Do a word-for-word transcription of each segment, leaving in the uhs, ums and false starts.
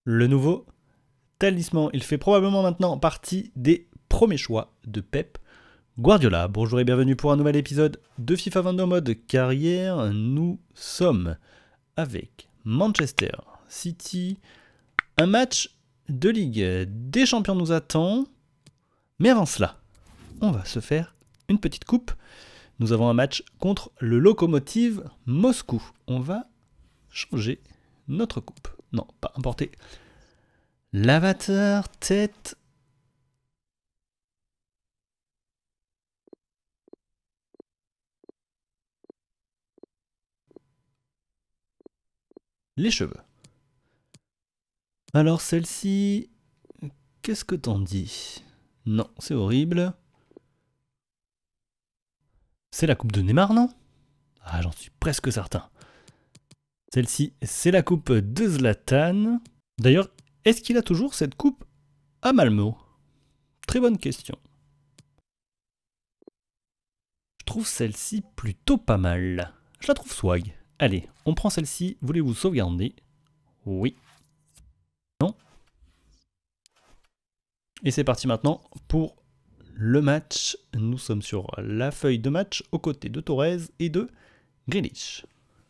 Le nouveau talisman, il fait probablement maintenant partie des premiers choix de Pep Guardiola. Bonjour et bienvenue pour un nouvel épisode de FIFA vingt-deux en mode carrière. Nous sommes avec Manchester City. Un match de Ligue des Champions nous attend. Mais avant cela, on va se faire une petite coupe. Nous avons un match contre le Lokomotiv Moscou. On va changer notre coupe. Non, pas importer. L'avatar tête. Les cheveux. Alors celle-ci, qu'est-ce que t'en dis? Non, c'est horrible. C'est la coupe de Neymar, non? Ah, j'en suis presque certain. Celle-ci, c'est la coupe de Zlatan. D'ailleurs, est-ce qu'il a toujours cette coupe à Malmo? Très bonne question. Je trouve celle-ci plutôt pas mal. Je la trouve swag. Allez, on prend celle-ci. Voulez-vous sauvegarder? Oui. Non. Et c'est parti maintenant pour le match. Nous sommes sur la feuille de match aux côtés de Torres et de Grealish.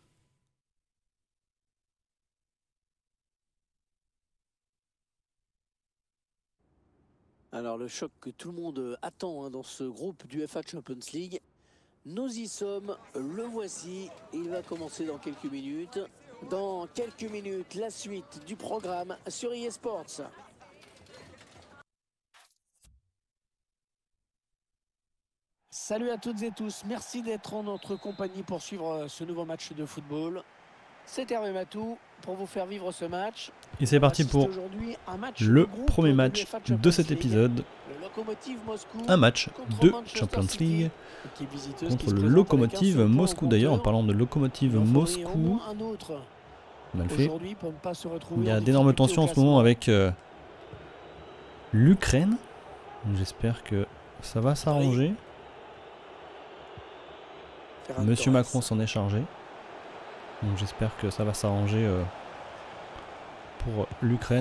Alors le choc que tout le monde attend hein, dans ce groupe du UEFA Champions League, nous y sommes, le voici, il va commencer dans quelques minutes. Dans quelques minutes, la suite du programme sur E A Sports. Salut à toutes et tous, merci d'être en notre compagnie pour suivre ce nouveau match de football. C'est Hervé Matou pour vous faire vivre ce match. Et c'est parti pour le premier match de cet épisode. Un match de Champions League contre le Lokomotiv Moscou. D'ailleurs, en parlant de Lokomotiv Moscou, mal fait. Il y a d'énormes tensions en ce moment avec euh, l'Ukraine. J'espère que ça va s'arranger. Monsieur Macron s'en est chargé. Donc j'espère que ça va s'arranger euh, pour l'Ukraine.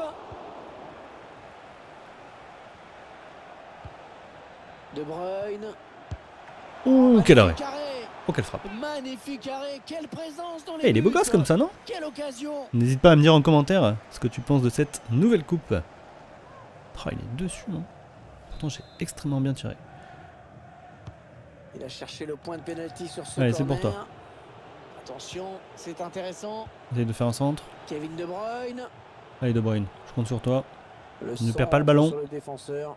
De Bruyne. Ouh, quel arrêt. Oh, quelle frappe. Magnifique arrêt, quelle présence dans les hey, il est beau gosse comme ça, non? Quelle occasion. N'hésite pas à me dire en commentaire ce que tu penses de cette nouvelle coupe. Oh, il est dessus, hein. Pourtant, j'ai extrêmement bien tiré. Il a cherché le point de pénalty sur ce Allez, c'est pour toi. Attention, c'est intéressant. Essaye de faire un centre. Kevin De Bruyne. Allez, De Bruyne, je compte sur toi. Le ne perds pas le ballon. Le défenseur.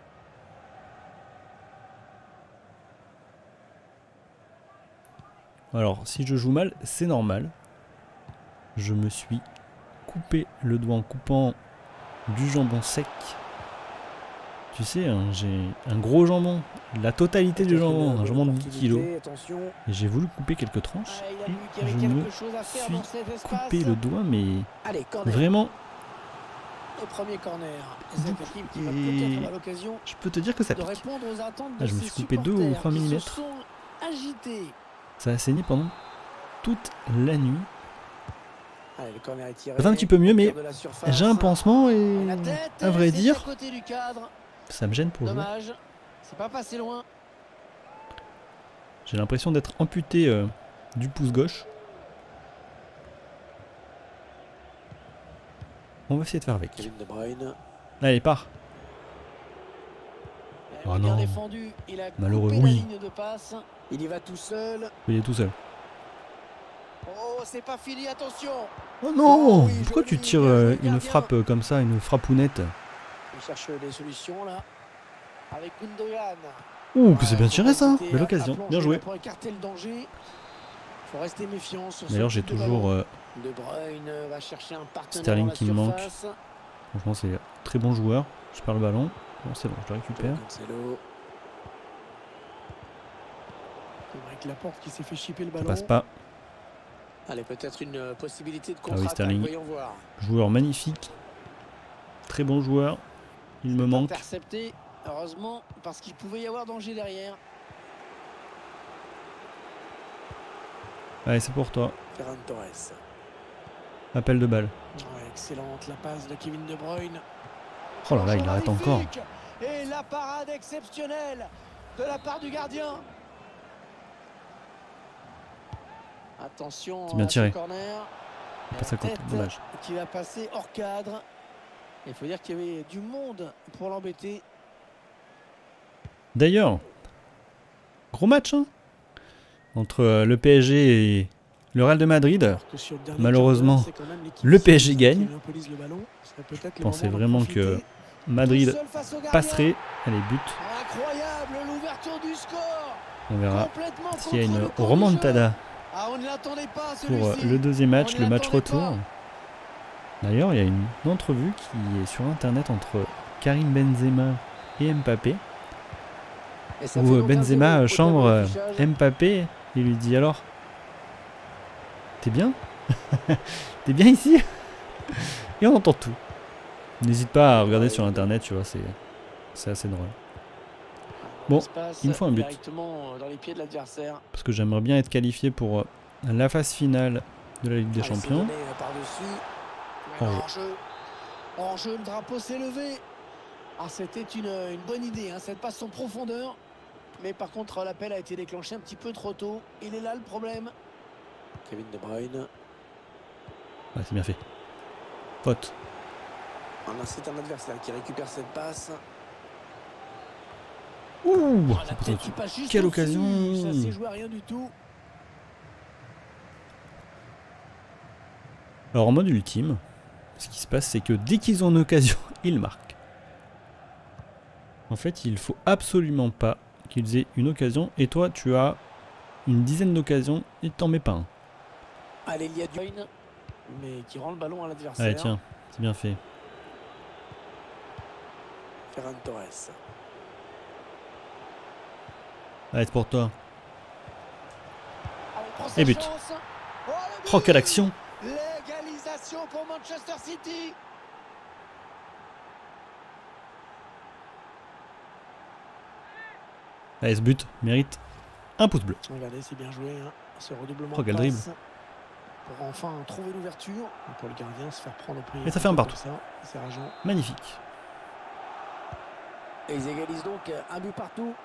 Alors, si je joue mal, c'est normal. Je me suis coupé le doigt en coupant du jambon sec. Tu sais, hein, j'ai un gros jambon. La totalité du jambon, un jambon de dix kilos. Et j'ai voulu couper quelques tranches. Et je me suis coupé le doigt, mais vraiment. Au premier corner. Et je peux te dire que ça pique. Ah, je me suis coupé deux ou trois millimètres. Ça a saigné pendant toute la nuit. Ça fait un petit peu mieux, mais j'ai un pansement et à vrai dire, ça me gêne pour jouer. C'est pas passé loin. J'ai l'impression d'être amputé euh, du pouce gauche. On va essayer de faire avec. Allez, part. Oh non. Malheureux, oui. Il y va tout seul. Il est tout seul. Oh, c'est pas fini, attention. Oh non. Pourquoi tu tires euh, une frappe euh, comme ça, une frappounette? Il cherche des solutions là. Avec Gundogan. Ouh, que c'est bien tiré ça. Belle occasion, bien joué. D'ailleurs, j'ai toujours euh, Sterling qui me manque. Franchement, c'est très bon joueur. Je perds le ballon. Bon, c'est bon, je le récupère. Ça passe pas. Allez, peut-être une possibilité de contre-attaque. Ah oui, Sterling. Joueur magnifique. Très bon joueur. Il me manque. Intercepté, heureusement, parce qu'il pouvait y avoir danger derrière. Allez, c'est pour toi. Ferran Torres. Appel de balle. Ouais, excellente la passe de Kevin De Bruyne. Oh là là, il arrête encore. Et la parade exceptionnelle de la part du gardien. Attention, c'est bien tiré. Corner. Pas ça compte, dommage. Qui va passer hors cadre. Il faut dire qu'il y avait du monde pour l'embêter. D'ailleurs, gros match hein, entre euh, le P S G et le Real de Madrid. Malheureusement, le P S G gagne. Je pensais vraiment que Madrid passerait. Allez, but. Incroyable l'ouverture du score. On verra s'il y a une remontada ah, on ne l'attendait pas, pour le deuxième match, le match retour. D'ailleurs, il y a une entrevue qui est sur internet entre Karim Benzema et Mbappé. Et où Benzema chambre Mbappé et lui dit alors, t'es bien? T'es bien ici? Et on entend tout. N'hésite pas à regarder sur internet, tu vois, c'est assez drôle. Bon, il me faut un but. Parce que j'aimerais bien être qualifié pour la phase finale de la Ligue des Champions. En jeu. En jeu, le drapeau s'est levé. Ah, c'était une, une bonne idée, hein, cette passe en profondeur. Mais par contre, l'appel a été déclenché un petit peu trop tôt. Il est là le problème. Kevin De Bruyne. Ouais, c'est bien fait. Faute. Ah, c'est un adversaire qui récupère cette passe. Ouh, ah, la tête qui passe juste quelle occasion. Ça s'est joué à rien du tout. Alors en mode ultime, ce qui se passe, c'est que dès qu'ils ont une occasion, ils marquent. En fait, il faut absolument pas qu'ils aient une occasion. Et toi, tu as une dizaine d'occasions et t'en mets pas un. Allez, il y a du mais qui rend le ballon à l'adversaire. Allez, tiens, c'est bien fait. Ferran Torres. Allez, c'est pour toi. Allez, et but. Oh, oh, quelle action! L'égalisation pour Manchester City. Allez, ce but mérite un pouce bleu. Regardez, c'est bien joué, hein, ce redoublement. Oh, quel dribble. Pour enfin trouver l'ouverture. Pour le gardien, se faire prendre au premier. Et ça fait un partout. C'est rageant. Magnifique. Et ils égalisent donc un but partout.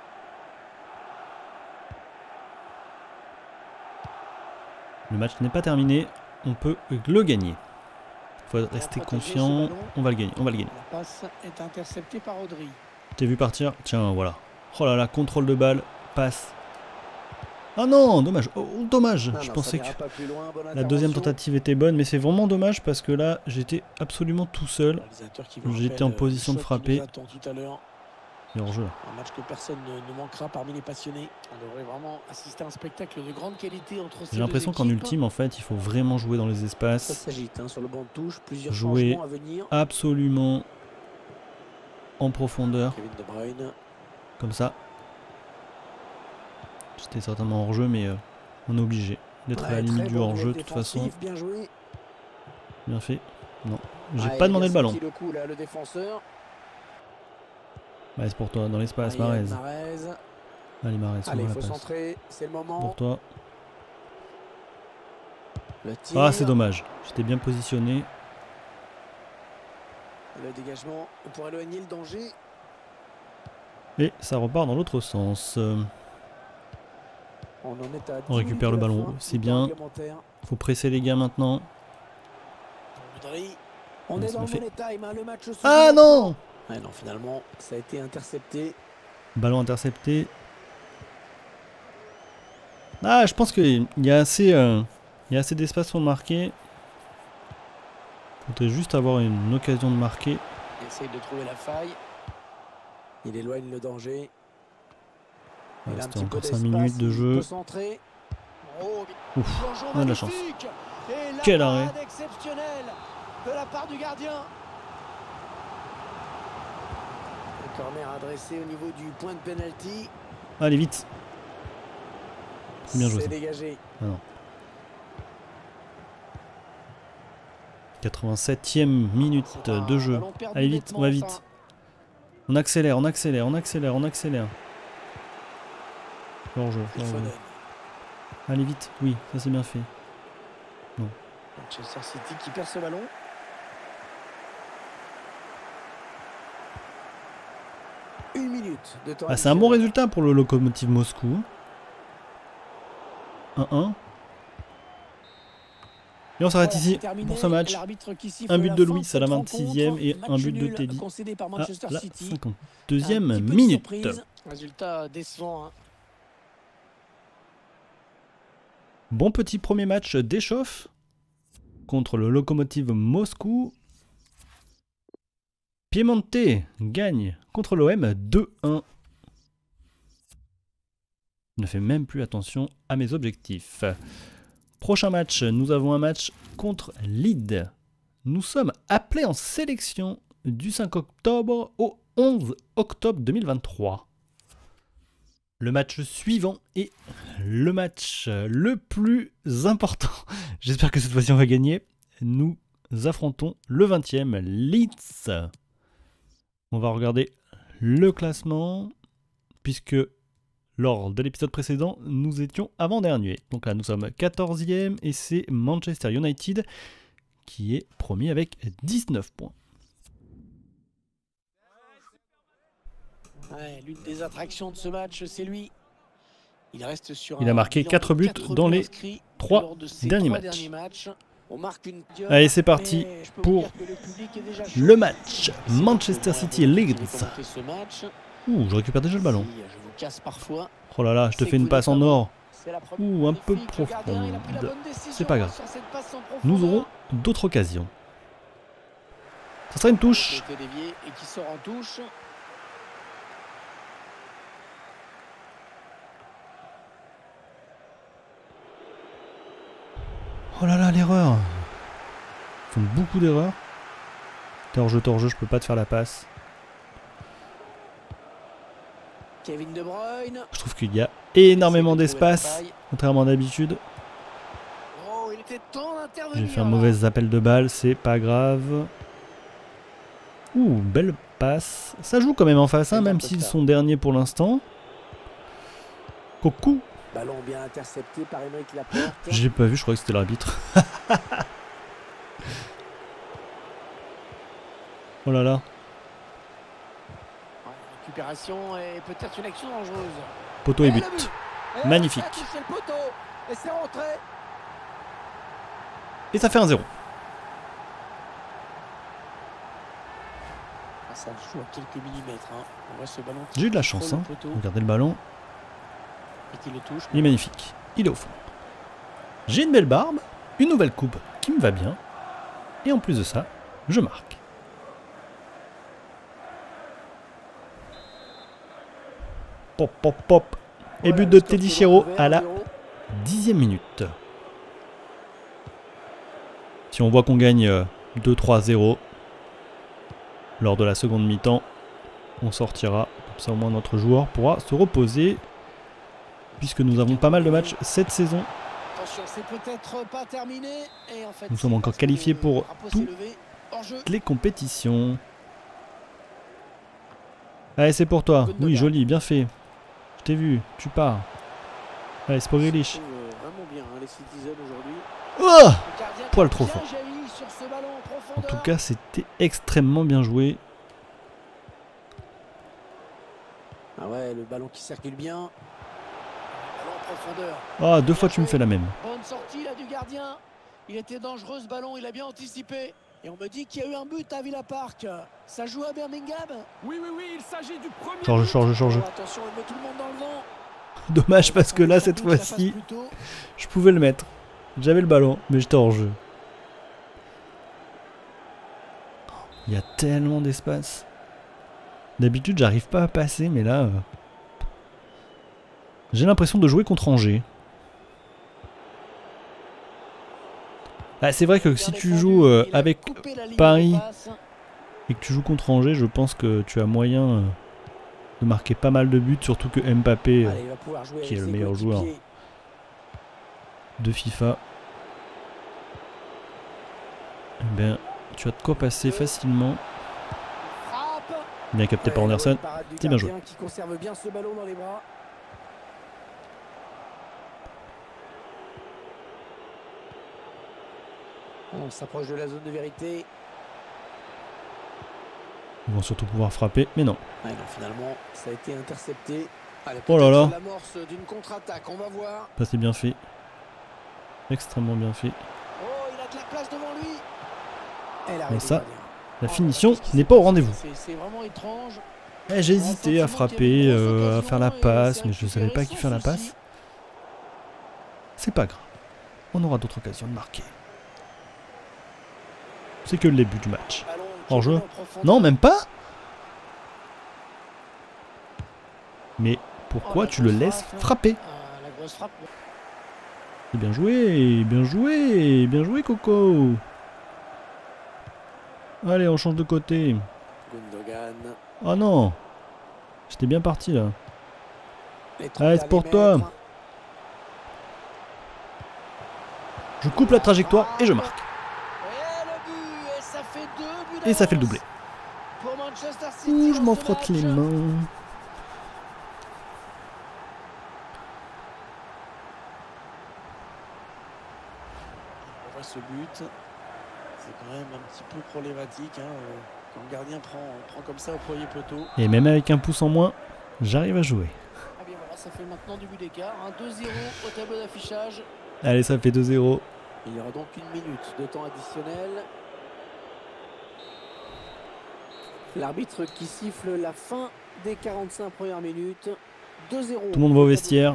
Le match n'est pas terminé. On peut le gagner. Il faut rester confiant. On va le gagner. On va le gagner. La passe est interceptée par Rodri. T'es vu partir? Tiens, voilà. Oh là là, contrôle de balle. Passe. Ah non, dommage. Oh, dommage. Non, Je non, pensais que loin, la deuxième tentative était bonne, mais c'est vraiment dommage parce que là, j'étais absolument tout seul. J'étais en position de frapper. Et hors jeu. Un match que personne ne, ne manquera parmi les passionnés. On devrait vraiment assister à un spectacle de grande qualité entre ces deux équipes. J'ai l'impression qu'en ultime, en fait, il faut vraiment jouer dans les espaces. Ça s'agite hein, sur le banc de touche, plusieurs jouer changements à venir. Absolument en profondeur. Kevin De Bruyne. Comme ça. C'était certainement hors jeu, mais euh, on est obligé d'être ouais, à la limite du hors jeu de toute façon. Bien joué. Bien fait. Non, j'ai ah, pas demandé le ballon. Le coup, là, le défenseur. Ouais, c'est pour toi, dans l'espace, Marez. Allez, Marez, Allez, il faut centrer, c'est le moment. Pour toi. Ah, c'est dommage. J'étais bien positionné. Le dégagement pour éloigner le danger. Et ça repart dans l'autre sens. On, en est à On récupère le ballon, c'est bien. Faut presser les gars maintenant. On est dans le money time, hein, le match. Ah non! Ouais, non, finalement, ça a été intercepté. Ballon intercepté. Ah, je pense qu'il y a assez, euh, il y a assez d'espace pour marquer. Faudrait juste avoir une occasion de marquer. Il essaye de trouver la faille. Il éloigne le danger. Il reste encore cinq minutes de jeu. Oh, ouf, on a de la chance. Quel arrêt! Exceptionnel de la part du gardien. Le corner adressé au niveau du point de penalty. Allez, vite! C'est bien joué. C'est dégagé. Ah non. quatre-vingt-septième minute de jeu. Allez, vite, on va vite. Ça. On accélère, on accélère, on accélère, on accélère. Hors jeu, hors jeu. Allez, vite, oui, ça c'est bien fait. Non. Manchester City qui perd ce ballon. Une minute de temps. Ah, c'est un bon résultat pour le Lokomotiv Moscou. un un. Et on s'arrête ici pour ce match. Un but de Luis à la vingt-sixième et un but de Teddy à la cinquante-deuxième minute. Résultat décevant. Hein. Bon petit premier match d'échauffe contre le Lokomotiv Moscou. Piemonte gagne contre l'O M deux un. Je ne fais même plus attention à mes objectifs. Prochain match, nous avons un match contre Lille. Nous sommes appelés en sélection du cinq octobre au onze octobre deux mille vingt-trois. Le match suivant est le match le plus important. J'espère que cette fois-ci on va gagner. Nous affrontons le vingtième Leeds. On va regarder le classement puisque lors de l'épisode précédent, nous étions avant-dernier. Donc là, nous sommes quatorzième et c'est Manchester United qui est premier avec dix-neuf points. Ouais, l'une des attractions de ce match, c'est lui. Il reste sur Il a marqué quatre buts dans les trois derniers matchs. derniers matchs. On marque une... Allez, c'est parti pour le, le match Manchester City Leeds. Ouh, je récupère déjà le ballon. Oh là là, je te fais une passe en or. Ouh, un peu profonde. C'est pas grave. Nous aurons d'autres occasions. Ça sera une touche. Oh là là, l'erreur. Ils font beaucoup d'erreurs. T'es hors jeu, t'es hors jeu, je peux pas te faire la passe. Kevin De Bruyne. Je trouve qu'il y a énormément d'espace, contrairement à d'habitude. Oh, il était temps d'intervenir. J'ai fait un mauvais appel de balle, c'est pas grave. Ouh, belle passe. Ça joue quand même en face, hein, même s'ils sont derniers pour l'instant. Coucou. Ballon bien intercepté par Aymeric Laporte. J'ai pas vu, je crois que c'était l'arbitre. Oh là là. Récupération et peut-être une action dangereuse. Poteau et but. Et magnifique. Le poteau et c'est rentré. Et ça fait un zéro. Ah, ça joue à quelques millimètres. Hein. On voit ce ballon. J'ai eu de la chance. Hein. Regardez le ballon. Et le touche. Il est magnifique. Il est au fond. J'ai une belle barbe, une nouvelle coupe qui me va bien. Et en plus de ça, je marque. Pop, pop, pop. Et but de Teddy Chiro à la dixième minute. Si on voit qu'on gagne deux trois zéro lors de la seconde mi-temps, on sortira. Comme ça au moins notre joueur pourra se reposer. Puisque nous avons pas mal de matchs cette saison. Nous sommes encore qualifiés pour toutes les compétitions. Allez, c'est pour toi. Oui, joli, bien fait. Je t'ai vu, tu pars. Allez, c'est pour Grealish. Oh, poil trop fort. En tout cas, c'était extrêmement bien joué. Ah ouais, le ballon qui circule bien. Ah, deux fois tu me fais la même. Bonne sortie là du gardien. Il était dangereux ce ballon, il a bien anticipé. Et on me dit qu'il y a eu un but à Villa Park. Ça joue à Birmingham. Oui, oui, oui, il s'agit du premier. Change, change, change. Oh, attention, il met tout le monde dans le vent. Dommage parce que là, cette fois-ci, je pouvais le mettre. J'avais le ballon, mais j'étais hors jeu. Il y a tellement d'espace. D'habitude, j'arrive pas à passer, mais là... Euh... J'ai l'impression de jouer contre Angers. Ah, c'est vrai que si tu joues euh, avec Paris et que tu joues contre Angers, je pense que tu as moyen euh, de marquer pas mal de buts, surtout que Mbappé, euh, qui est le meilleur joueur de FIFA, eh bien, tu as de quoi passer facilement. Bien capté par Anderson, c'est bien joué. On s'approche de la zone de vérité. Ils vont surtout pouvoir frapper, mais non. Ouais, non, finalement, ça a été intercepté. Allez, Oh là là. l'amorce d'une contre-attaque, on va voir. Ça c'est bien fait. Extrêmement bien fait. Oh, il a de la place devant lui. Elle a Mais ça, la Oh, finition qu'est-ce qui n'est s'est pas au passé? rendez-vous. C'est- C'est vraiment étrange. Eh, j'ai hésité à frapper, euh, à faire la passe, mais je ne savais pas qui faire la passe. C'est pas grave. On aura d'autres occasions de marquer. C'est que le début du match. En jeu? Non, même pas. Mais pourquoi tu le laisses frapper? C'est bien joué, bien joué, bien joué Coco. Allez, on change de côté. Gundogan. Oh non. J'étais bien parti là. Allez, c'est pour toi. Je coupe la trajectoire et je marque. Et ça fait le doublé. Ouh, je m'en frotte les mains. On voit ce but. C'est quand même un petit peu problématique. Hein. Quand le gardien prend, prend comme ça au premier poteau. Et même avec un pouce en moins, j'arrive à jouer. Ah bien voilà, ça fait maintenant du but d'écart. Un deux zéro au tableau d'affichage. Allez, ça fait deux zéro. Il y aura donc une minute de temps additionnel. L'arbitre qui siffle la fin des quarante-cinq premières minutes. deux zéro. Tout le monde va au vestiaire.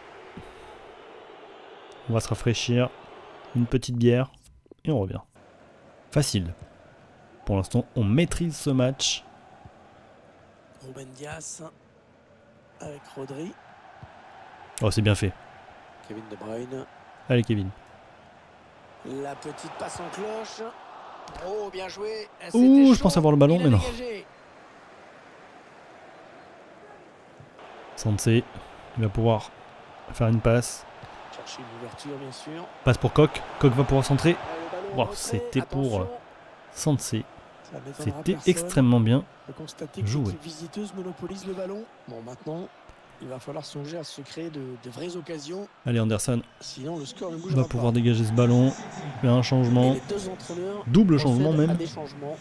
On va se rafraîchir. Une petite bière. Et on revient. Facile. Pour l'instant, on maîtrise ce match. Ruben Dias avec Rodri. Oh, c'est bien fait. Kevin De Bruyne. Allez, Kevin. La petite passe en cloche. Oh, bien joué. Ouh, je pense avoir le ballon, mais non. Sansé, il va pouvoir faire une passe. Chercher une ouverture, bien sûr. Passe pour Coq. Coq va pouvoir centrer. Wow, Oh, c'était pour euh, Sansé. C'était personne. extrêmement bien de joué. l'équipe visiteuse monopolise le ballon. Bon, maintenant, il va falloir songer à se créer de, de vraies occasions. Allez, Anderson Sinon, le score ne va bougera pouvoir pas. dégager ce ballon. Faire un changement. Et les deux entraîneurs Double changement procèdent à même. des changements.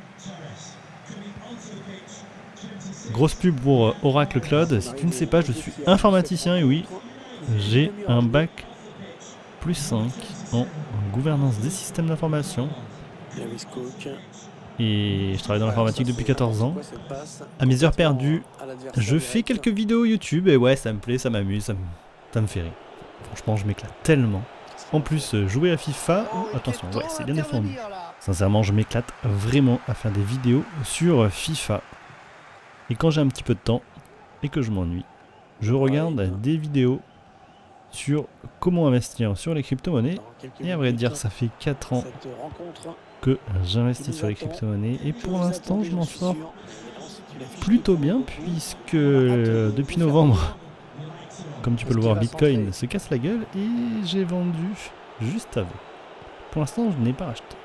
Grosse pub pour euh, Oracle Cloud. Si tu ne sais pas, je suis informaticien et oui, j'ai un bac plus cinq en gouvernance des systèmes d'information. Lewis Cook. Et je travaille dans l'informatique depuis quatorze ans. Quoi, cette passe? À mes heures perdues, À l'adversaire je fais direct. quelques vidéos YouTube et ouais, ça me plaît, ça m'amuse, ça me, ça me fait rire. Franchement, je m'éclate tellement. En plus, euh, jouer à FIFA, Oh, oh, il attention, fait ouais, tôt c'est bien défendu. intervenir, là. Sincèrement, je m'éclate vraiment à faire des vidéos sur FIFA. Et quand j'ai un petit peu de temps et que je m'ennuie, je regarde Ouais. des vidéos sur comment investir sur les crypto-monnaies. Dans quelques Et à vrai minutes, dire, ça fait quatre ans cette rencontre que j'investis sur les crypto-monnaies. Et pour l'instant, je m'en sors plutôt bien puisque euh, depuis novembre, comme tu peux le voir, Bitcoin se casse la gueule et j'ai vendu juste avant. Pour l'instant, je n'ai pas acheté.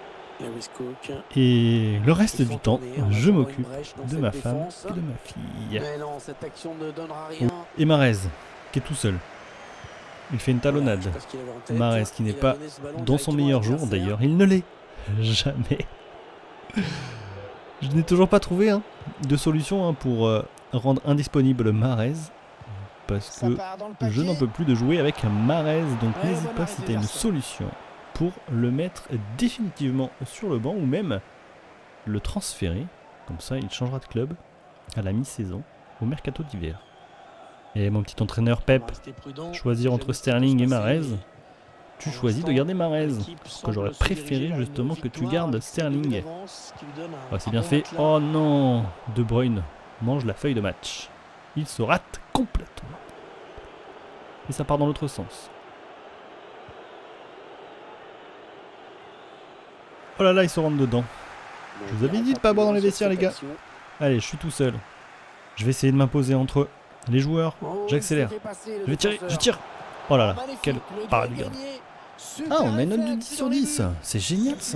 Et le reste du temps, je m'occupe de ma femme et de ma fille. Mais non, cette action ne donnera rien. Et Mahrez, qui est tout seul. Il fait une talonnade. Voilà, je sais pas ce qu'il avait en tête. Mahrez, qui n'est Il a pas donné ce ballon dans son directement meilleur à jour, l'adversaire. d'ailleurs, il ne l'est jamais. Je n'ai toujours pas trouvé hein, de solution hein, pour euh, rendre indisponible Mahrez. Parce Ça que part dans le je paquet. n'en peux plus de jouer avec Mahrez. Donc Ouais, n'hésite bonne pas arrêt si des tu as une garçons. solution pour le mettre définitivement sur le banc ou même le transférer. Comme ça, il changera de club à la mi-saison, au mercato d'hiver. Et mon petit entraîneur On Pep, va rester prudent. choisir entre Jamais Sterling ça et peut se Mahrez. passer. Tu Pour choisis de l'instant, garder Mahrez. l'équipe Que semble j'aurais se préféré diriger vers une justement que tu victoire gardes avec cette double Sterling. d'avance qui lui donne un- Ouais, c'est un bien bon fait. matelas. Oh non, De Bruyne mange la feuille de match. Il se rate complètement. Et ça part dans l'autre sens. Oh là là, ils se rentrent dedans. Je vous avais dit de pas boire dans les vestiaires, les gars. Allez, je suis tout seul. Je vais essayer de m'imposer entre les joueurs. Oh, J'accélère. il s'est fait passer, le Je vais tirer, défenseur. je tire. Oh là là, Magnifique, quel le parade duel du gardien. gagné. Super Ah, on a une note de effet, dix c'est sur dans les dix. buts. C'est génial ça.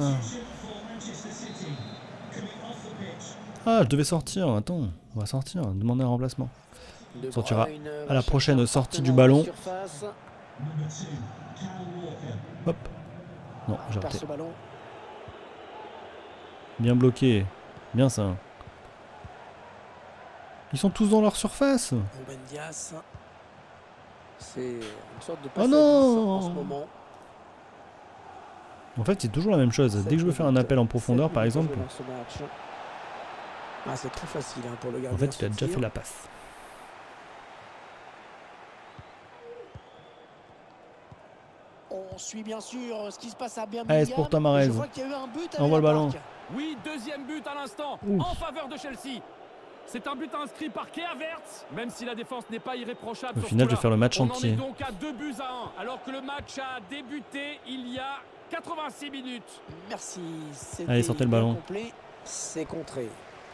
Ah, je devais sortir. Attends, on va sortir. Demander un remplacement. De Sortira Bruyne à la va prochaine chercher un sortie du partenaire en ballon. surface. Hop. Non, j'ai Perd raté. ce ballon. Bien bloqué. Bien ça. Ils sont tous dans leur surface. Ruben Dias. C'est une sorte de Oh passe à non! dix en ce moment. En fait, c'est toujours la même chose. Dès que je veux faire un appel en profondeur, par exemple, ah, c'est très facile hein, pour le gardien. en fait, il a déjà fait la passe. On suit bien sûr ce qui se passe à Birmingham. Allez, c'est pour Tamarez. Je vois qu'il y a eu un but. Envoie le ballon. Oui, deuxième but à l'instant en faveur de Chelsea. C'est un but inscrit par Kai Havertz, même si la défense n'est pas irréprochable. Au final, je vais faire le match on entier. On en est donc à deux buts à un, alors que le match a débuté il y a quatre-vingt-six minutes. Merci. Allez, sortez le ballon. C'est contré.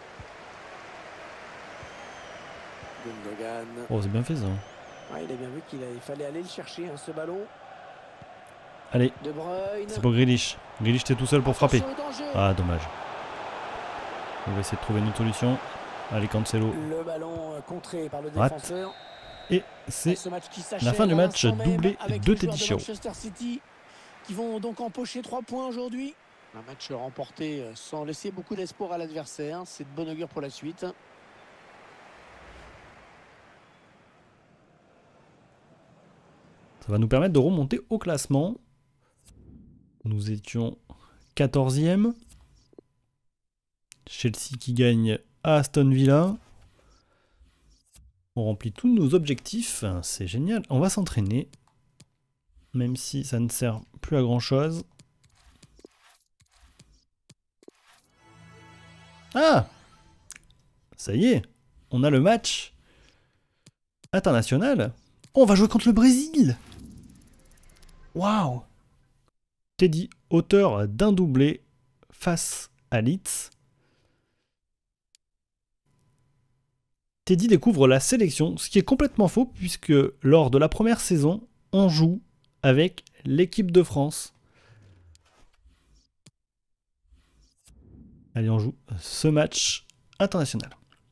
Gundogan. Oh, c'est bien fait ça. Ouais, il a bien vu qu'il fallait aller le chercher, hein, ce ballon. Allez, c'est pour Grealish. Grealish, t'es tout seul pour frapper. Ah, dommage. On va essayer de trouver une autre solution. Allez, Cancelo. Le ballon contré par le défenseur. Et c'est la fin du match, doublé de Teddy Chiro. Qui vont donc empocher trois points aujourd'hui. Un match remporté sans laisser beaucoup d'espoir à l'adversaire. C'est de bon augure pour la suite. Ça va nous permettre de remonter au classement. Nous étions quatorzième. Chelsea qui gagne à Aston Villa. On remplit tous nos objectifs. C'est génial. On va s'entraîner. Même si ça ne sert plus à grand chose. Ah! Ça y est. On a le match international. On va jouer contre le Brésil. Waouh! Teddy, auteur d'un doublé face à Leeds. Teddy découvre la sélection, ce qui est complètement faux puisque lors de la première saison, on joue avec l'équipe de France. Allez, on joue ce match international.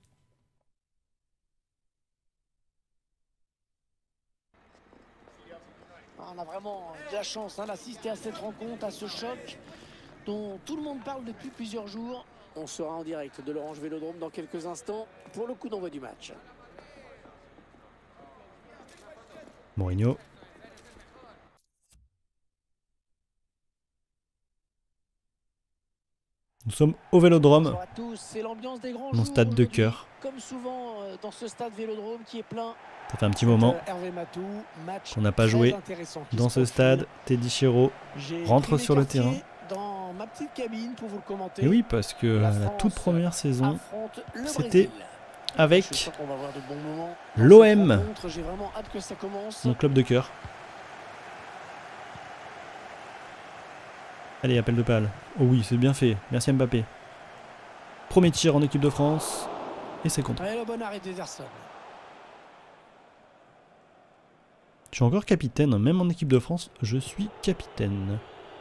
On a vraiment de la chance hein, d'assister à cette rencontre, à ce choc dont tout le monde parle depuis plusieurs jours. On sera en direct de l'Orange Vélodrome dans quelques instants pour le coup d'envoi du match. Mourinho. Nous sommes au Vélodrome. Bonjour à tous, c'est l'ambiance des grands mon stade de cœur. Comme souvent dans ce stade Vélodrome qui est plein. Ça fait un petit moment qu'on n'a pas joué dans ce stade. Teddy Chiro rentre sur le terrain. Dans ma petite cabine pour vous le commenter. Et oui, parce que la, la toute première saison, c'était avec l'O M, mon club de cœur. Allez, appel de balle. Oh oui, c'est bien fait. Merci Mbappé. Premier tir en équipe de France. Et c'est contre. Le bon arrêt d'Ederson. Je suis encore capitaine, même en équipe de France, je suis capitaine.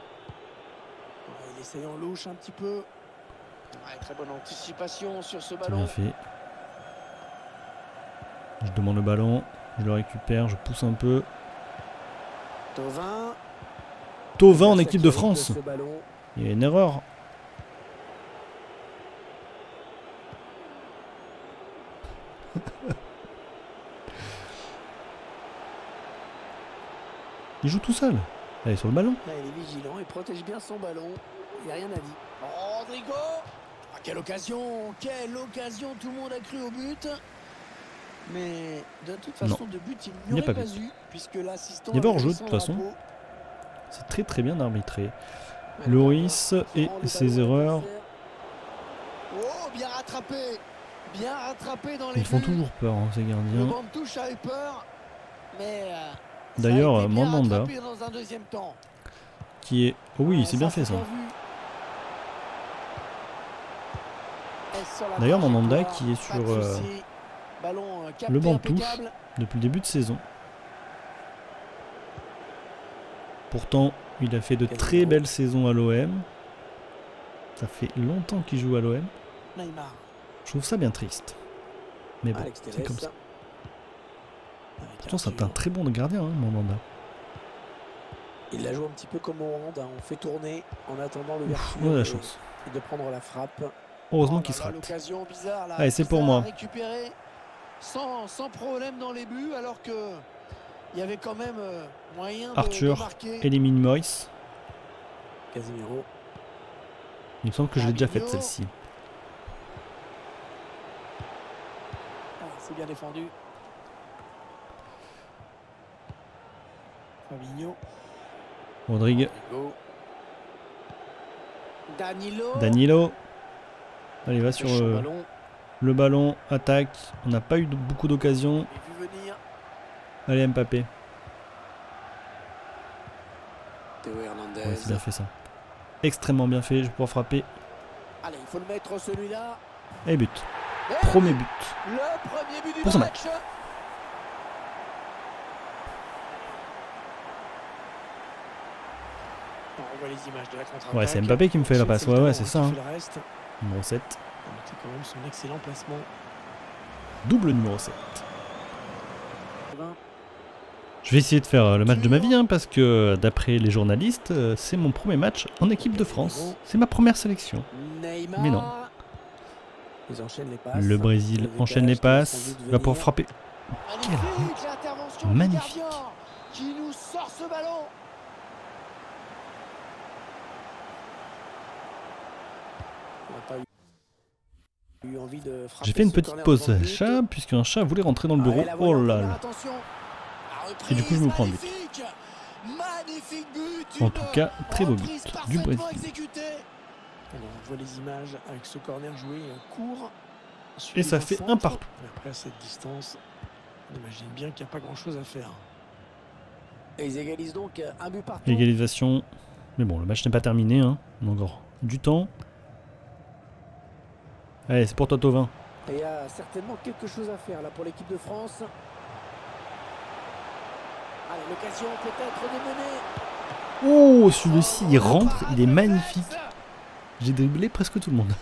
Il essaye en louche un petit peu. Ouais, très bonne anticipation sur ce ballon. C'est bien fait. Je demande le ballon, je le récupère, je pousse un peu. Thauvin. Thauvin en équipe de France. Il y a une erreur. Il joue tout seul. Allez, sur le ballon. Là, il est vigilant, il protège bien son ballon. Il n'y a rien à dire. Oh, Rodrigo. Ah, quelle occasion. Quelle occasion. Tout le monde a cru au but. Mais de toute façon, non. de but, il n'y aurait pas, pas eu. Puisque l'assistant. Il y avait hors-jeu de toute façon. C'est très très bien arbitré. Loris et ses erreurs. Oh, bien rattrapé. Bien rattrapé dans les Ils font buts. toujours peur, hein, ces gardiens. Le banc de touche a eu peur. Mais. Euh, D'ailleurs, Mandanda, qui est... Oh oui, c'est bien fait ça. D'ailleurs, Mandanda qui est sur euh, le banc de touche depuis le début de saison. Pourtant, il a fait de très belles saisons à l'O M. Ça fait longtemps qu'il joue à l'O M. Je trouve ça bien triste. Mais bon, c'est comme ça. Pourtant, c'est un très bon gardien, hein, Mandanda. Il la joue un petit peu comme au Rwanda. On fait tourner en attendant le version. On a la chance. et de prendre la frappe. Heureusement Oh qu'il là se là, rate. l'occasion bizarre là. Allez, c'est pour Ça a moi. récupéré sans, sans problème dans les buts alors que il y avait quand même euh, moyen de, Arthur de marquer. élimine Maurice. Casemiro. Il me semble que je l'ai déjà faite Fabinho. celle-ci. Ah, c'est bien défendu. Fabinho. Rodrigue. Rodrigo. Danilo. Danilo. Allez, va sur Le champ euh, ballon. le ballon. Attaque. On n'a pas eu de- beaucoup d'occasions. J'ai vu venir. Allez, Mbappé. Théo Hernandez. Ouais, c'est bien fait ça. Extrêmement bien fait. Je vais pouvoir frapper. Allez, il faut le mettre celui-là. Et but. Et Premier but. le premier but du Pour ce match. On voit les images de la contre-attaque. Ouais, c'est Mbappé qui me fait la passe. Ouais, ouais, c'est ça. Qui Hein. fait le reste. Numéro sept. C'est quand même son excellent placement. Double numéro sept. Je vais essayer de faire euh, le match de ma vie, hein, parce que d'après les journalistes, euh, c'est mon premier match en équipe de France. C'est ma première sélection. Neymar. Mais non. Ils enchaînent les passes. Le Brésil Le enchaîne les décalage qui va passes. sans doute Il va pouvoir venir. frapper. Magnifique l'intervention du Magnifique. gardien qui nous sort ce ballon. On n'a pas eu, eu envie de frapper J'ai fait une ce petite corner pause devant le but. chat, puisqu'un chat voulait rentrer dans le Ah, bureau. et la Oh voilà en là première là. attention. La reprise, Et du coup, je me prends un but. magnifique. Magnifique but. En une tout cas, très beau reprise but du parfaitement Brésil. exécutée. Alors, on voit les images avec ce corner joué court. Et ça Suivi fait d'un un centre. partout. Mais après, à cette distance, on imagine bien qu'il n'y a pas grand-chose à faire. Et ils égalisent donc un but partout. Égalisation. Mais bon, le match n'est pas terminé. Hein. On a encore du temps. Allez, c'est pour toi, Thauvin. Et il y a certainement quelque chose à faire là pour l'équipe de France. Allez, l'occasion peut-être de mener. Oh, celui-ci, il rentre. Il est magnifique. J'ai dribblé presque tout le monde.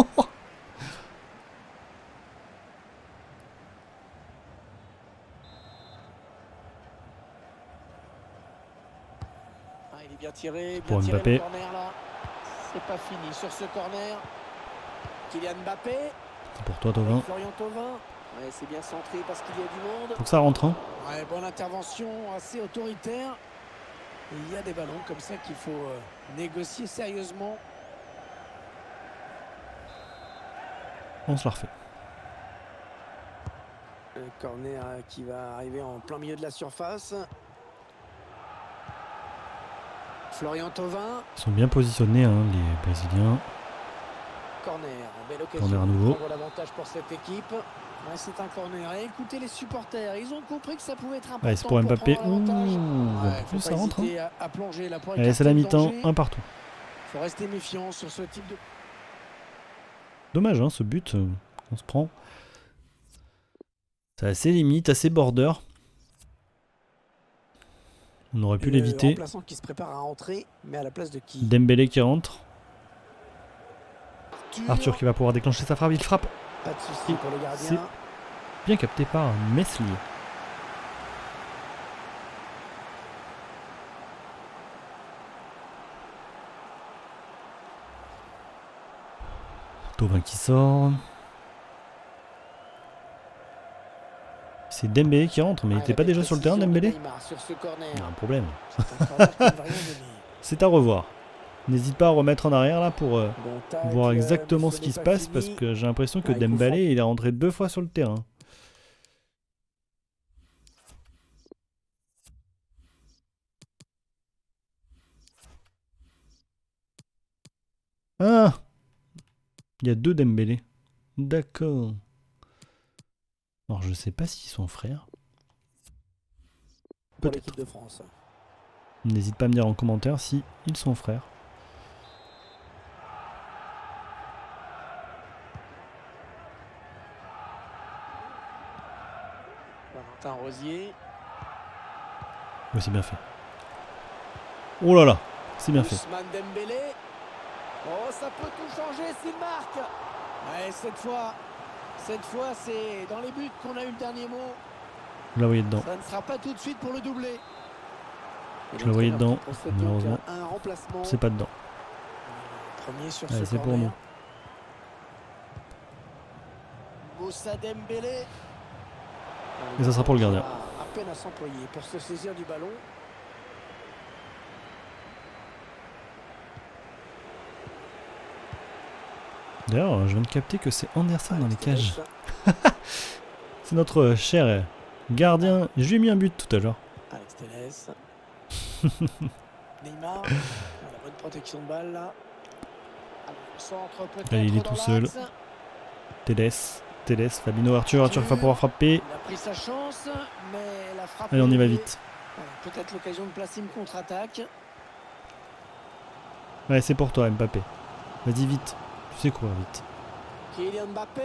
Ah, il est bien tiré, bien Pour tiré Mbappé. le corner là. C'est pas fini sur ce corner. Kylian Mbappé. C'est pour toi, Thauvin. Florian Thauvin. Ouais, c'est bien centré parce qu'il y a du monde. Faut que ça rentre. Hein. Ouais, bonne intervention, assez autoritaire. Et il y a des ballons comme ça qu'il faut euh, négocier sérieusement. On se la refait. Le corner euh, qui va arriver en plein milieu de la surface. Florian Thauvin. Ils sont bien positionnés, hein, les Brésiliens. Corner, belle occasion Corner à de nouveau. prendre l'avantage pour cette équipe. Ouais, c'est un corner. Et écoutez les supporters, ils ont compris que ça pouvait être important. Allez, c'est pour Mbappé. prendre l'avantage. Ouh, Ouais, faut ça pas rentre. Hein. hésiter à, à plonger là pour Allez, écarter c'est la le mi-temps. danger. Un partout. Faut rester méfiant sur ce type de... Dommage, hein, ce but euh, qu'on se prend. C'est assez limite, assez border. On aurait pu Le l'éviter. remplaçant qui se prépare à rentrer, mais à la place de qui? Dembélé qui rentre. Arthur. Arthur qui va pouvoir déclencher sa frappe. Il frappe. Pas de souci pour le C'est gardien. bien capté par Meslier. Thauvin qui sort. C'est Dembélé qui rentre, mais il Ah, n'était la pas belle déjà sur le terrain, précision de Dembélé? Neymar sur ce corner. Il y a un problème. C'est un corner qui ne va rien donner. C'est à revoir. N'hésite pas à remettre en arrière là pour euh, Bon, tac, voir euh, exactement mais ce ce qui n'est se pas passe, fini. parce que j'ai l'impression que Ah, il faut Dembélé il est rentré deux fois sur le terrain. Ah, il y a deux Dembélé. D'accord. Alors je sais pas s'ils sont frères. Pour Peut-être. l'équipe de France. N'hésite pas à me dire en commentaire si ils sont frères. Valentin Rosier. Oui, c'est bien fait. Oh là là, c'est bien fait. Ousmane Dembélé. Oh, ça peut tout changer s'il marque. Ouais, cette fois, cette fois, c'est dans les buts qu'on a eu le dernier mot. Vous la voyez dedans. Ça ne sera pas tout de suite pour le doublé. Je le voyais dedans, malheureusement. Un remplacement. C'est pas dedans. Premier sur Allez, ce c'est pour nous. Moussa Dembélé. Et ça sera pour le gardien. À peine à s'employer pour se saisir du ballon. D'ailleurs, je viens de capter que c'est Anderson dans les cages. C'est notre cher gardien. Je lui ai mis un but tout à l'heure. Alex Telles. Neymar. La bonne protection de balle là. Centre peut-être. Allez, il est tout seul. Telles. Telles. Fabinho, Arthur. Arthur va pouvoir frapper. Il a pris sa chance, mais la frappe. Allez, on y va vite. Peut-être l'occasion de placer une contre-attaque. Ouais, c'est pour toi, Mbappé. Vas-y, vite. Tu sais courir vite. Kylian Mbappé.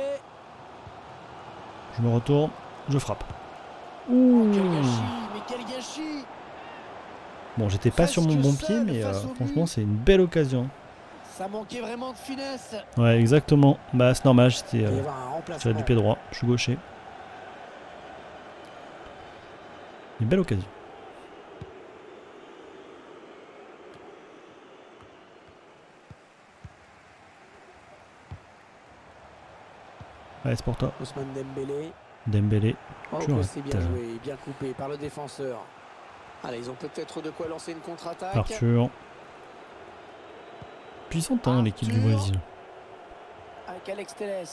Je me retourne. Je frappe. Oh, quel gâchis, mais quel gâchis. Bon, j'étais pas sur mon bon pied, mais euh, franchement, c'est une belle occasion. Ça manquait vraiment de finesse. Ouais, exactement. Bah, c'est normal, j'étais euh, tiré du pied droit. Je suis gaucher. Une belle occasion. Allez, c'est pour toi. Ousmane Dembélé. Dembélé. Oh, c'est bien joué, bien coupé par le défenseur. Allez, ils ont peut-être de quoi lancer une contre-attaque. Arthur. Puissante, hein, l'équipe du Brésil. Avec Alex Telles.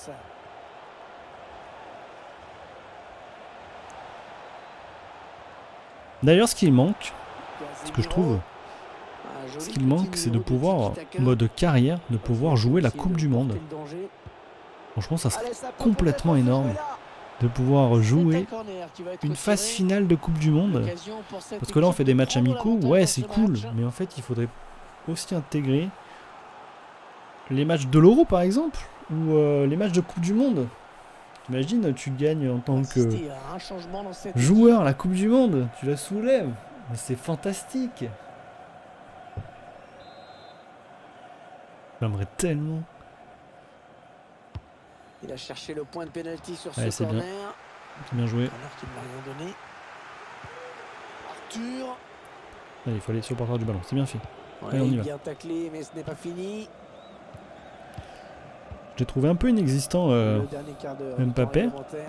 D'ailleurs, ce qu'il manque, ce que je trouve, ce qu'il manque, c'est de pouvoir, en mode carrière, de pouvoir jouer la Coupe du Monde. Franchement, ça serait complètement énorme de pouvoir jouer une phase finale de Coupe du Monde. Parce que là, on fait des matchs amicaux, ouais, c'est cool, mais en fait, il faudrait aussi intégrer les matchs de l'Euro, par exemple, ou euh, les matchs de Coupe du Monde. Imagine, tu gagnes en tant que joueur la Coupe du Monde, tu la soulèves. C'est fantastique. J'aimerais tellement. Il a cherché le point de pénalty sur ouais, ce corner. Bien. C'est bien joué. Qui ne m'a rien donné. Arthur. Allez, il faut aller sur le porteur du ballon, c'est bien fait. Ouais, Allez, on y va. Bien taclé, mais ce n'est pas fini. J'ai trouvé un peu inexistant euh, Mbappé.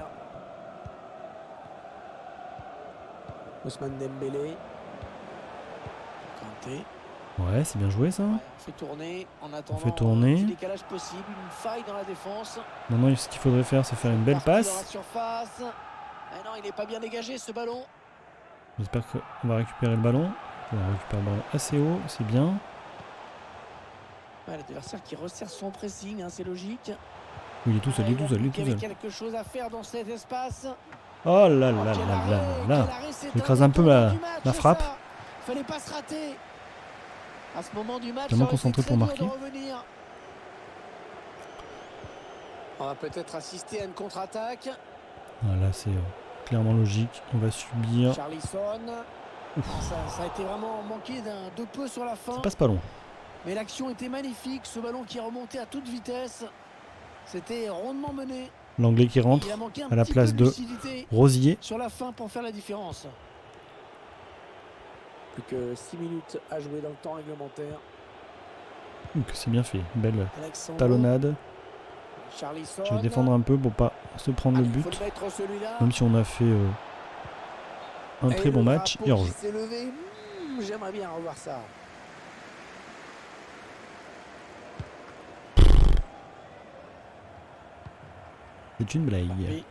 Ousmane Dembélé. Kanté. Ouais, c'est bien joué ça. On fait tourner en attendant. On fait tourner. Un décalage possible, une faille dans la défense. Maintenant, ce qu'il faudrait faire, c'est faire une belle passe. Surface. Ah non, il n'est pas bien dégagé ce ballon. J'espère qu'on va récupérer le ballon. On va récupérer le ballon assez haut, c'est bien. Ouais, l'adversaire qui resserre son pressing, hein, c'est logique. Oui, il est tout seul, il est tout seul, il est tout seul. quelque chose à faire dans cet espace. Oh là là là là là là. J'écrase un peu la, la frappe. Fallait pas se rater. À ce moment du match, tellement concentré pour marquer. On va peut-être assister à une contre-attaque. Ah, là, c'est euh, clairement logique. On va subir. Charlison. Ça, ça a été vraiment manqué d'un de peu sur la fin. Ça passe pas long. Mais l'action était magnifique. Ce ballon qui est remonté à toute vitesse. C'était rondement mené. L'anglais qui rentre à la place de Rosier. Sur la fin pour faire la différence. Plus que six minutes à jouer dans le temps réglementaire. C'est bien fait. Belle Alexandre. talonnade. Charlison. Je vais défendre un peu pour pas se prendre le but. Même si on a fait euh, un très bon match. Et hors jeu. Mmh, J'aimerais bien revoir ça. C'est une blague. Parfait.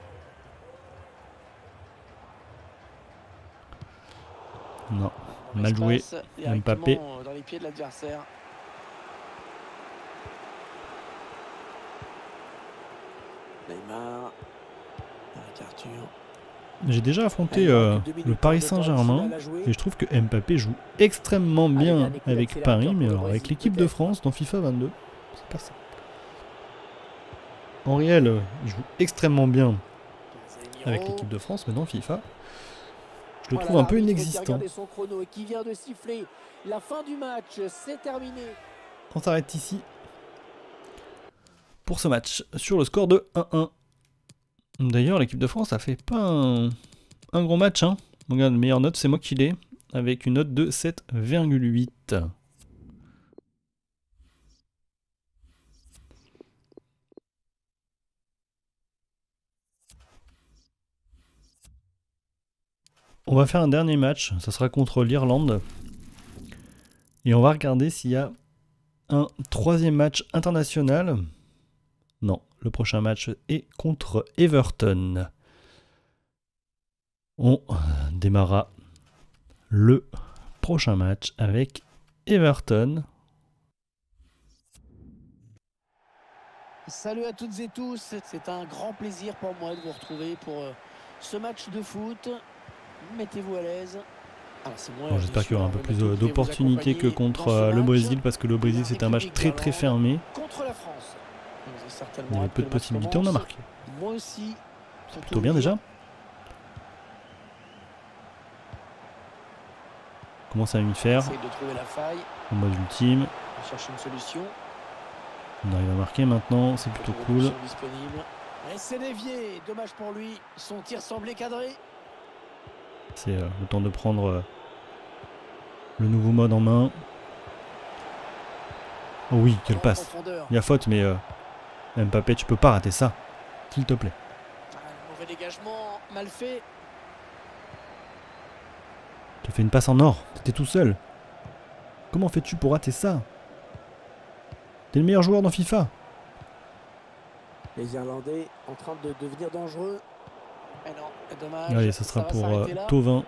Non, mal joué. Mbappé. Dans les pieds de l'adversaire. Neymar. Avec Arthur. J'ai déjà affronté euh, le Paris Saint-Germain et je trouve que Mbappé joue extrêmement bien avec Paris, mais alors avec l'équipe de France dans FIFA vingt-deux, c'est pas ça. En réel, euh, il joue extrêmement bien avec l'équipe de France, mais dans FIFA, je le trouve un peu inexistant. La fin du match, c'est terminé. On s'arrête ici pour ce match sur le score de un un. D'ailleurs, l'équipe de France a fait pas un, un gros match. Hein. Regarde, meilleure note, c'est moi qui l'ai, avec une note de sept virgule huit. On va faire un dernier match, ça sera contre l'Irlande. Et on va regarder s'il y a un troisième match international. Non, le prochain match est contre Everton. On démarrera le prochain match avec Everton. Salut à toutes et tous, c'est un grand plaisir pour moi de vous retrouver pour euh, ce match de foot. Mettez-vous à l'aise. Bon, j'espère qu'il y aura un peu plus d'opportunités que contre euh, le Brésil, parce que le Brésil c'est un match très très fermé. Contre la France. Il y avait peu de possibilités, on a marqué. Moi aussi. C'est plutôt bien déjà. Comment ça va m'y faire? En mode ultime. Chercher une solution. On arrive à marquer maintenant, c'est plutôt cool. Et c'est dévié, dommage pour lui, son tir semblait cadré. C'est euh, le temps de prendre euh, le nouveau mode en main. Oh oui, quelle passe. Il y a faute, mais euh, Mbappé, tu peux pas rater ça, s'il te plaît. Ah, mauvais dégagement, mal fait. Tu as fait une passe en or, t'étais tout seul. Comment fais-tu pour rater ça? T'es le meilleur joueur dans FIFA. Les Irlandais en train de devenir dangereux. Mais non, dommage. Allez, ça sera ça pour euh, là. Thauvin.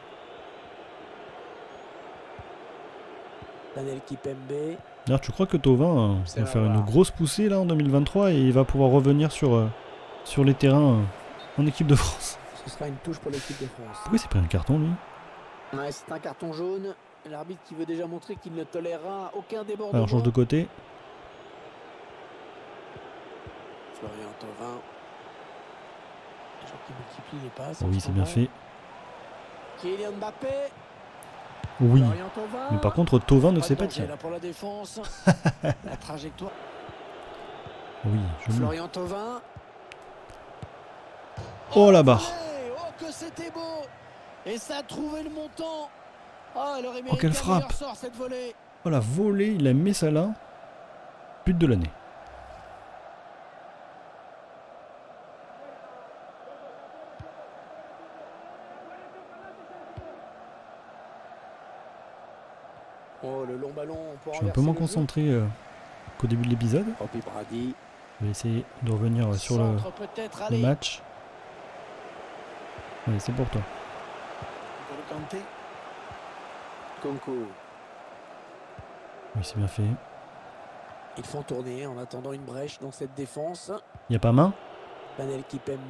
Daniel Kipembe. D'ailleurs, tu crois que Thauvin euh, va faire une grosse poussée là en deux mille vingt-trois et il va pouvoir revenir sur, euh, sur les terrains euh, en équipe de France? Ce sera une touche pour l'équipe de France. Pourquoi il s'est pris un carton lui? Ouais, c'est un carton jaune. L'arbitre qui veut déjà montrer qu'il ne tolérera aucun débordement. Alors, change de côté. Florian Thauvin. Qui multiplie les passes. Oh oui, c'est bien fait. Kylian Mbappé. Oui. Mais par contre, Thauvin ne sait pas tirer. Pour la défense. La trajectoire. Oui, je Florian Thauvin. Oh la barre. Oh que c'était beau. Et ça a trouvé le montant. Oh, elle aurait oh quelle frappe. Sort, cette volée. Oh la volée, il a mis ça là. But de l'année. Oh, le long ballon pour je suis un peu moins concentré euh, qu'au début de l'épisode. Je vais essayer de revenir euh, sur le, le match. Allez, c'est pour toi. Conco. Oui, c'est bien fait. Ils font tourner en attendant une brèche dans cette défense. Il n'y a pas main. Daniel Kipembe.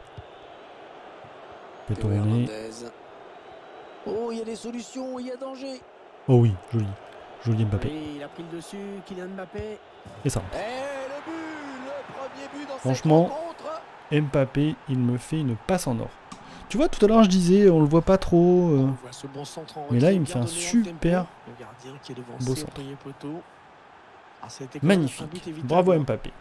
Peut tourner. Oh, il y a des solutions, il y a danger. Oh oui, joli. Joli Mbappé. Oui, il a pris le dessus, Kylian Mbappé. Et ça. Et le but, le premier but dans franchement, cette rencontre. Mbappé, il me fait une passe en or. Tu vois, tout à l'heure, je disais, on le voit pas trop. Euh... On voit ce bon centre en mais là, il me fait un super le gardien qui est devant beau centre. Poteau. Ah, magnifique. Bravo Mbappé.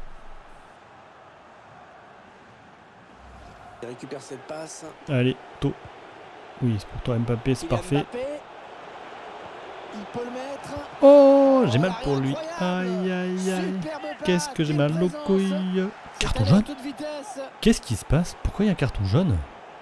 Il récupère cette passe. Allez, tôt. Oui, c'est pour toi Mbappé, c'est parfait. Mbappé. Il peut le mettre. Oh, j'ai mal pour lui. Aïe, aïe, aïe. Qu'est-ce que j'ai mal aux couilles. Carton jaune. Qu'est-ce qui se passe? Pourquoi il y a un carton jaune?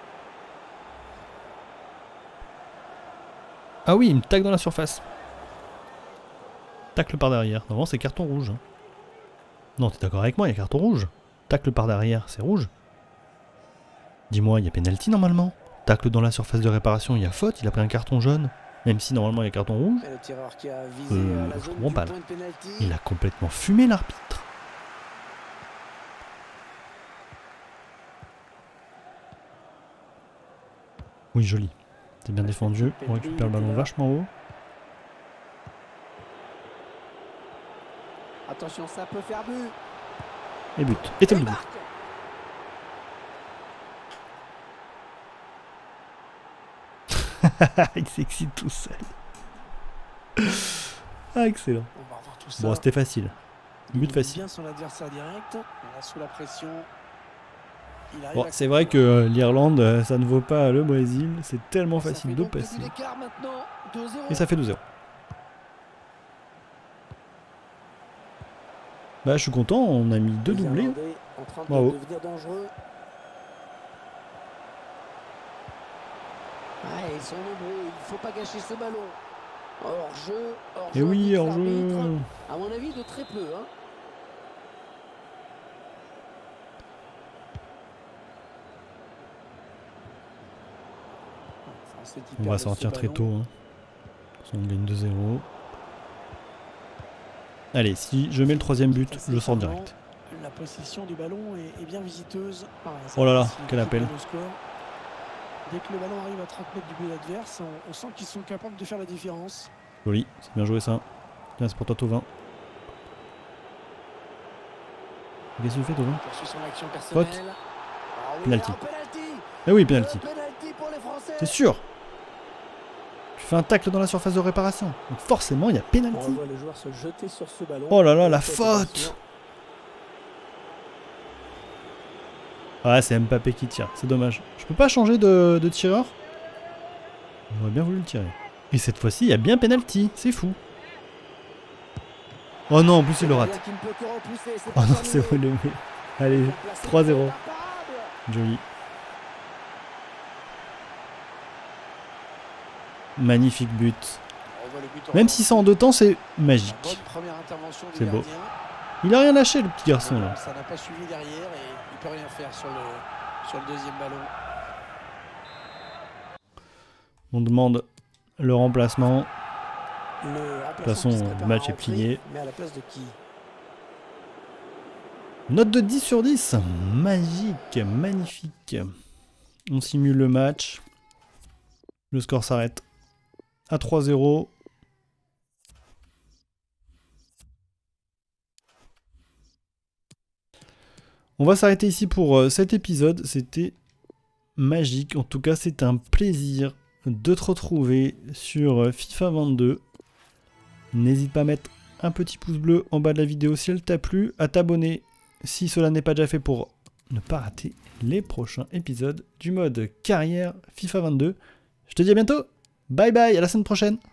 Ah oui, il me tacle dans la surface. Tacle par derrière. Normalement, c'est carton rouge. Non, t'es d'accord avec moi, il y a carton rouge. Tacle par derrière, c'est rouge. Dis-moi, il y a penalty normalement. Tacle dans la surface de réparation, il y a faute, il a pris un carton jaune. Même si normalement il y a carton rouge. Le tireur qui a visé euh, la je zone comprends pas là. point de Il a complètement fumé l'arbitre. Oui, joli. C'est bien défendu. On récupère le ballon vachement haut. Attention, ça peut faire but. Et but. Et t'as le but. Il s'excite tout seul. Ah, excellent. On va revoir tout ça. Bon, c'était facile. But facile. Bien son adversaire direct. Là, sous la pression. Bon, c'est vrai que euh, l'Irlande, ça ne vaut pas le Brésil. C'est tellement ça facile de passer. Et ça ça fait deux zéro. Bah, je suis content. On a mis deux doublés. Bravo. Ah, ils sont nombreux, il ne faut pas gâcher ce ballon. Hors-jeu, hors-jeu. Et oui, indique hors-jeu. l'arbitre. À mon avis, de très peu. Hein. On va sortir très tôt. Hein. On gagne deux zéro. Allez, si je mets le troisième but, je sors direct. La possession du ballon est, est bien visiteuse. Ah, oh là là, quel appel. Dès que le ballon arrive à trente mètres du but adverse, on, on sent qu'ils sont capables de faire la différence. Joli, c'est bien joué ça. Tiens, c'est pour toi Thauvin. Qu'est-ce que tu fais Thauvin? Faute. Ah oui, Penalty. penalty. Eh oui, penalty. Penalty pour les Français. C'est sûr. Tu fais un tacle dans la surface de réparation. Donc forcément, il y a penalty. On voit le joueur se jeter sur ce ballon. Oh là là, la faute. Ah, c'est Mbappé qui tire. C'est dommage. Je peux pas changer de, de tireur? J'aurais bien voulu le tirer. Et cette fois-ci, il y a bien penalty. C'est fou. Oh non, en plus il le rate. Oh non, c'est bon, le met. Allez, trois zéro. Joli. Magnifique but. Même si c'est en deux temps, c'est magique. C'est beau. Il a rien lâché, le petit garçon là. Ça n'a pas suivi derrière et il peut rien faire sur le, sur le deuxième ballon. On demande le remplacement. Le De toute façon, le match est plié. Mais à la place de qui? Note de dix sur dix. Magique, magnifique. On simule le match. Le score s'arrête à trois zéro. On va s'arrêter ici pour euh, cet épisode. C'était magique. En tout cas, c'est un plaisir de te retrouver sur euh, FIFA vingt-deux. N'hésite pas à mettre un petit pouce bleu en bas de la vidéo si elle t'a plu, à t'abonner si cela n'est pas déjà fait pour ne pas rater les prochains épisodes du mode carrière FIFA vingt-deux. Je te dis à bientôt. Bye bye, à la semaine prochaine.